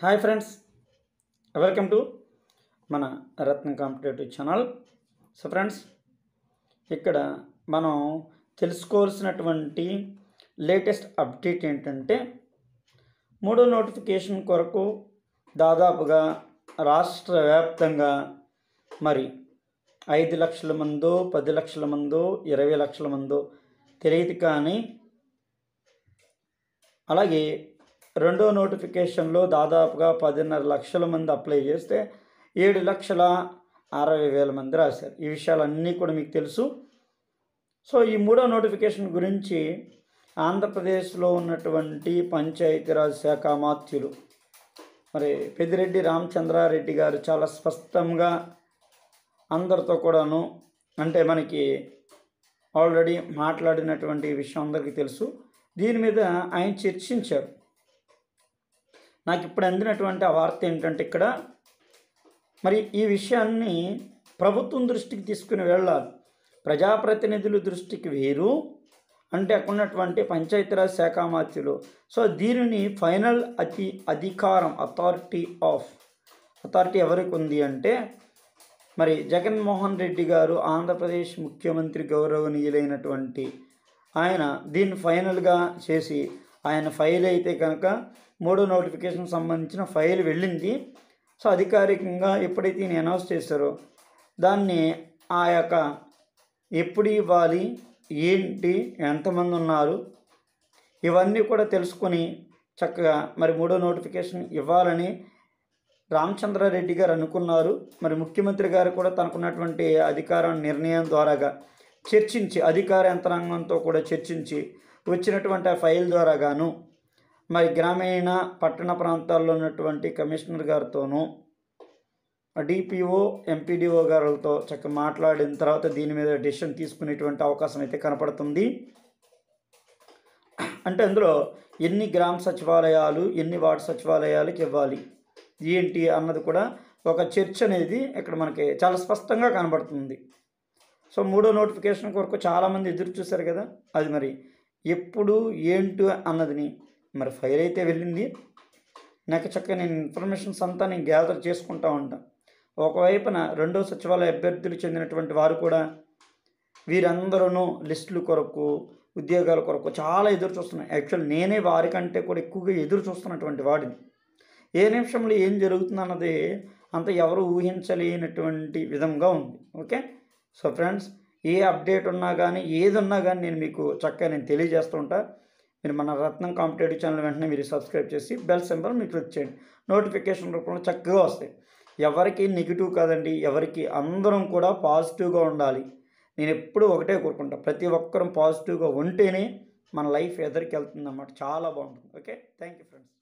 Hi friends, welcome to మన Ratna competitive channel. So friends, ఇక్కడ మనం తెలుసుకోవాల్సినటువంటి లేటెస్ట్ అప్డేట్ ఏంటంటే, మూడో నోటిఫికేషన్ కొరకు దాదాపుగా రాష్ట్ర వ్యాప్తంగా మరి 5 లక్షల మందో 10 లక్షల మందో 20 లక్షల మందో తెలియదు, కానీ అలాగే రెండో నోటిఫికేషన్లో దాదాపుగా 10.5 లక్షల మంది అప్లై చేస్తే 7,60,000 మంది రాశారు. ఈ విషయాలన్నీ కూడా మీకు తెలుసు. సో ఈ మూడో నోటిఫికేషన్ గురించి ఆంధ్రప్రదేశ్లో ఉన్నటువంటి పంచాయతీరాజ్ శాఖ మాత్యులు మరి పెద్దిరెడ్డి రామచంద్రారెడ్డి గారు చాలా స్పష్టంగా అందరితో కూడాను, అంటే మనకి ఆల్రెడీ మాట్లాడినటువంటి విషయం అందరికీ తెలుసు. దీని మీద ఆయన చర్చించారు. నాకు ఇప్పుడు అందినటువంటి ఆ వార్త ఏంటంటే, ఇక్కడ మరి ఈ విషయాన్ని ప్రభుత్వం దృష్టికి తీసుకుని వెళ్ళాలి. ప్రజాప్రతినిధుల దృష్టికి వేరు, అంటే అక్కడ ఉన్నటువంటి పంచాయతీరాజ్ శాఖ మాత్యులు. సో దీనిని ఫైనల్ అథారిటీ ఎవరికి ఉంది అంటే, మరి జగన్మోహన్ రెడ్డి గారు ఆంధ్రప్రదేశ్ ముఖ్యమంత్రి గౌరవనీయులైనటువంటి ఆయన దీన్ని ఫైనల్గా చేసి, ఆయన ఫైల్ అయితే కనుక మూడో నోటిఫికేషన్ సంబంధించిన ఫైల్ వెళ్ళింది. సో అధికారికంగా ఎప్పుడైతే ఈయన అనౌన్స్ చేశారో దాన్ని ఆ యొక్క ఎప్పుడు ఇవ్వాలి, ఏంటి, ఎంతమంది ఉన్నారు, ఇవన్నీ కూడా తెలుసుకొని చక్కగా మరి మూడో నోటిఫికేషన్ ఇవ్వాలని రామచంద్రారెడ్డి గారు అనుకున్నారు. మరి ముఖ్యమంత్రి గారు కూడా తనకున్నటువంటి అధికారం నిర్ణయం ద్వారాగా చర్చించి, అధికార యంత్రాంగంతో కూడా చర్చించి వచ్చినటువంటి ఆ ఫైల్ ద్వారాగాను మరి గ్రామీణ పట్టణ ప్రాంతాల్లో ఉన్నటువంటి కమిషనర్ గారితోనూ డిపిఓ ఎంపీడీఓ గారులతో చక్కగా మాట్లాడిన తర్వాత దీని మీద డెసిషన్ తీసుకునేటువంటి అవకాశం అయితే కనపడుతుంది. అంటే అందులో ఎన్ని గ్రామ సచివాలయాలు, ఎన్ని వార్డు సచివాలయాలకు ఇవ్వాలి, ఏంటి అన్నది కూడా ఒక చర్చ అనేది ఇక్కడ మనకి చాలా స్పష్టంగా కనబడుతుంది. సో మూడో నోటిఫికేషన్ కొరకు చాలామంది ఎదురు చూశారు కదా, అది మరి ఎప్పుడు ఏంటి అన్నదిని మరి ఫైల్ అయితే వెళ్ళింది. నాకు చక్కగా నేను ఇన్ఫర్మేషన్స్ అంతా నేను గ్యాదర్ చేసుకుంటూ ఉంటాను. ఒకవైపున రెండో సచివాలయ అభ్యర్థులు చెందినటువంటి వారు కూడా వీరందరూ లిస్టుల కొరకు, ఉద్యోగాల కొరకు చాలా ఎదురు చూస్తున్నాను. యాక్చువల్ నేనే వారికంటే కూడా ఎక్కువగా ఎదురు చూస్తున్నటువంటి వాడిని. ఏ నిమిషంలో ఏం జరుగుతుంది అన్నది అంత ఎవరు ఊహించలేనటువంటి విధంగా ఉంది. ఓకే, సో ఫ్రెండ్స్, ఏ అప్డేట్ ఉన్నా కానీ ఏది ఉన్నా కానీ నేను మీకు చక్కగా నేను తెలియజేస్తూ ఉంటా. మీరు మన రత్నం కాంపిటేటివ్ ఛానల్ వెంటనే మీరు సబ్స్క్రైబ్ చేసి బెల్ సింబల్ మీరు క్లిక్ చేయండి. నోటిఫికేషన్ రూపంలో చక్కగా వస్తాయి. ఎవరికి నెగిటివ్ కాదండి, ఎవరికి అందరం కూడా పాజిటివ్గా ఉండాలి. నేను ఎప్పుడూ ఒకటే కోరుకుంటా, ప్రతి ఒక్కరం పాజిటివ్గా ఉంటేనే మన లైఫ్ ఎదరికి వెళ్తుంది అన్నమాట. చాలా బాగుంటుంది. Okay, thank you friends.